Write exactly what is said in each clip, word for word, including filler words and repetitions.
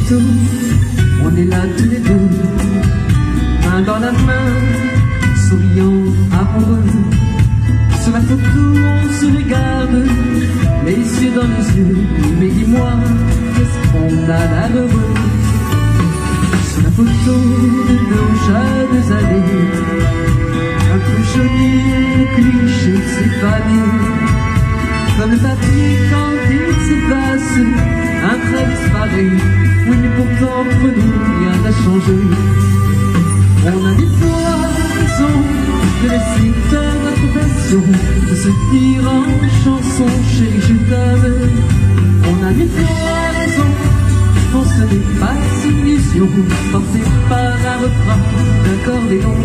photo, on est là tous les deux, main dans la main, souriant, amoureux. Sur la photo, on se regarde, les yeux dans les yeux. Mais dis-moi, qu'est-ce qu'on a d'heureux? Sur la photo de nos jeunes années, un peu joli, le cliché s'évanouit. Comme le papier quand il s'efface, un trait disparaît. Oui, mais pourtant entre nous, rien n'a changé. On a mille fois raison de laisser faire notre passion, de se dire en chanson, chérie, je t'aime. On a mille fois raison, pour ce n'est pas une illusion, portée par un refrain d'accordéon.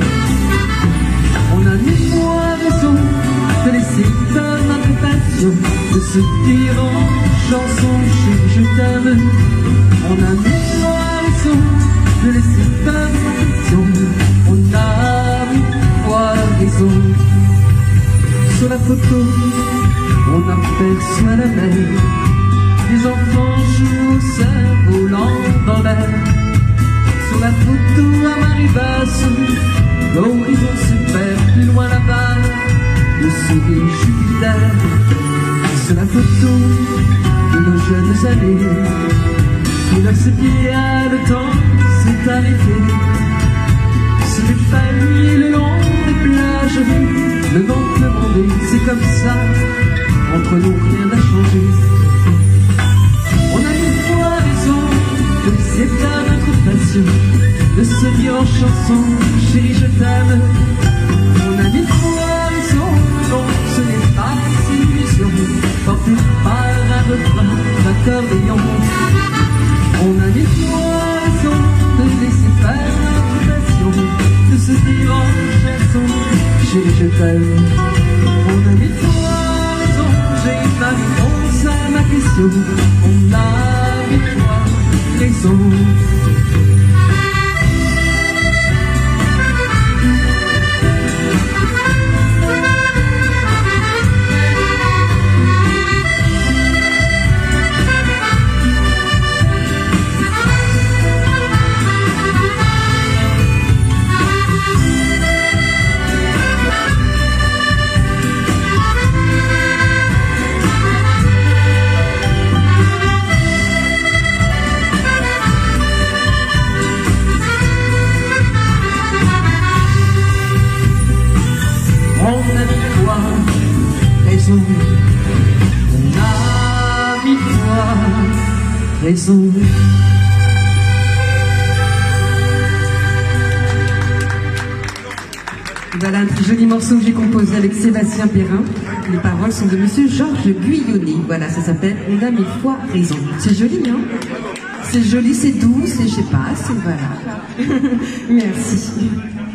On a mille fois raison de laisser faire notre passion, de se dire en chanson, chérie, je t'aime. On a mille fois raison de laisser faire notre passion, on a mille fois raison. Sur la photo, on aperçoit la mer, les enfants jouent au cerf-volant dans l'air. Sur la photo à marée basse, l'horizon se perd plus loin là-bas, le sourire Jupiter. Sur la photo de nos jeunes années, il a ce bien, le temps s'est arrêté. Sur les palmiers le long des plages, le vent peut monter, c'est comme ça, entre nous rien n'a changé. On a mille fois raison de laisser faire notre passion, de se dire en chanson, chérie je t'aime. On a mille fois raison, non ce n'est pas une illusion, portée par un refrain d'accordéon. On a mille fois raison de laisser faire notre passion, de se dire en chanson, chérie je t'aime. On a mille fois raison, j'ai ma réponse à ma question. On a mille fois raison. On a mille fois raison. Voilà un très joli morceau que j'ai composé avec Sébastien Perrin. Les paroles sont de monsieur Georges Guyonnet. Voilà, ça s'appelle On a mille fois raison. C'est joli, hein? C'est joli, c'est doux, c'est je sais pas, c'est voilà. Merci.